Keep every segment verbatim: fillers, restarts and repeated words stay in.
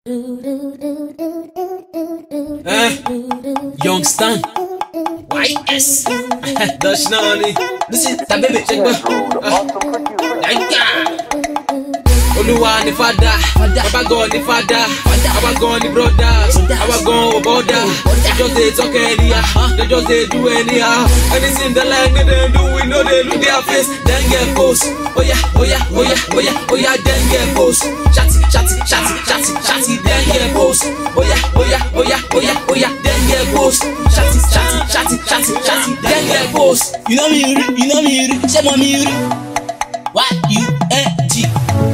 Eh, Young Stan, Y S, Dash Nani. Listen, that baby, check back. Oluwa ni father, Baba God ni father, Baba God ni brothers, Baba God we border. They just they talk anyhow, they just they do anyhow. Anything they like they don't do, we know they look their face, then get post. Oh yeah, oh yeah, oh yeah, oh yeah, oh yeah, then get post. Chatty, chatty, chatty, chatty, chatty, then get post. Oh yeah, oh yeah, oh yeah, oh yeah, oh yeah, then get post. Chatty, chatty, chatty, chatty, chatty, then get post. You know me, you know me, say mommy, what you N G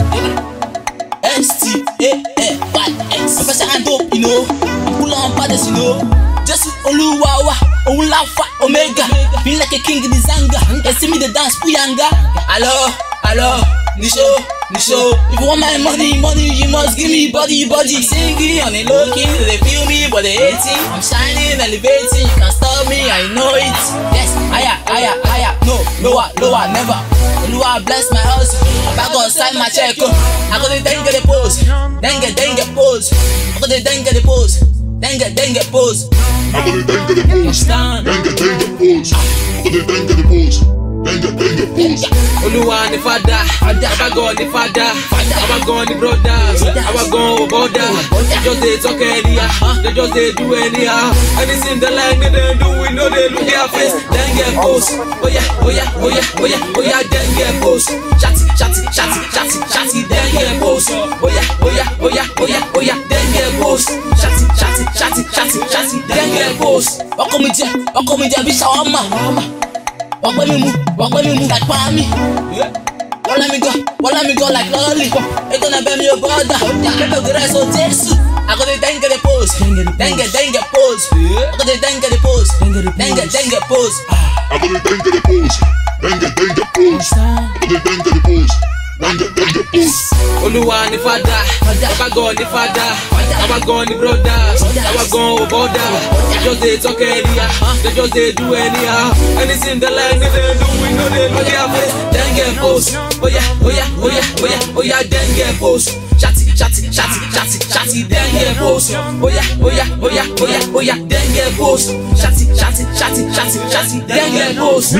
S T A N Y X. Professor Ando, you know, pull on brothers, you know. Just Oluwawa, Olafa, Omega. Feel like a king in the Zanga. They see me the dance, Puyanga. Hello, hello, Nisho, Nisho. If you want my money, money, you must give me body, body. Singing on a low king, they feel me, but they hating. I'm shining, elevating, you can't stop me, I know it. Yes, higher, higher, higher. No, lower, lower, never. Oluwa bless my house. I go sign my check. I go to then get the pose. Then get, then get pose. I go to then get the pose. Then get, then get pose. I go to then get the pose. Then get, then get pose. I go to then get the pose. Then get, then get pose. Oluwa ni father, Baba God ni father, Baba God ni brothers, Baba God we border. They just they talk anyhow, they just they do anyhow. Anything they like they don't do, we know they look their face, then get post. Oh yeah, oh yeah, oh yeah, oh yeah, oh yeah, then get post. Chatty, chatty, chatty, chatty, chatty, then get post. Oh yeah, oh yeah, oh yeah, oh yeah, oh yeah, then get post. Chatty, chatty, chatty, chatty, chatty, then get post. Welcome me there, welcome me there, be shawarma. Walk with me move, walk with me move like Pami. Won't let me go, won't let me go like lollipop. They gonna bend me your brother. Get the rest of this. I got the then get the pose, then get, then get pose. I got the then get the pose, then get, then get pose. I go to then get the pose. Then get, then get pose. I go to then get the pose. Then get, then get pose. Oluwa ni father, Baba God ni father, Baba God ni brothers, Baba God we border. They just they talk anyhow, they just they do anyhow. Anything they like they don't do, we know they look their face, then get post. Oh yeah, oh yeah, oh yeah, oh yeah, oh yeah, then get post. Chatty, chatty, chatty, chatty, chatty, then get post. Oh yeah, oh yeah, oh yeah, oh yeah, oh yeah, then get post. Chatty, chatty, chatty, chatty, chatty, then get post.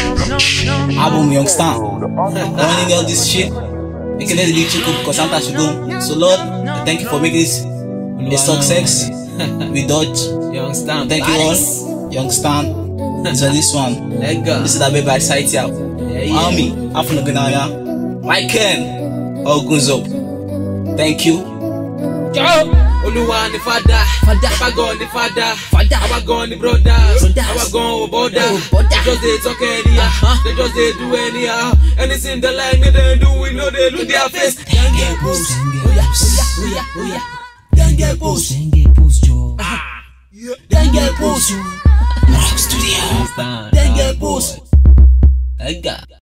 Album Young Stan. Running all this shit. Making it the chicken because sometimes you go. So Lord, thank you for making this a success. We dodge. Young Stan, Thank you all. Young Stan. This on this one. let go. This is that baby I sight ya. Army. Afro Ganaya. My Ken. All goes up. Thank you. Oluwa ni father, Baba God ni father, Baba God ni brothers, Baba God we border. They just they talk anyhow, they just they do anyhow. Anything they like they don't do, we know they look their face. Then get post. Oh yeah, oh yeah, oh yeah, oh yeah. Then get post. Then get post, Joe. Then get post. Rock Studio. Then get post. Ega.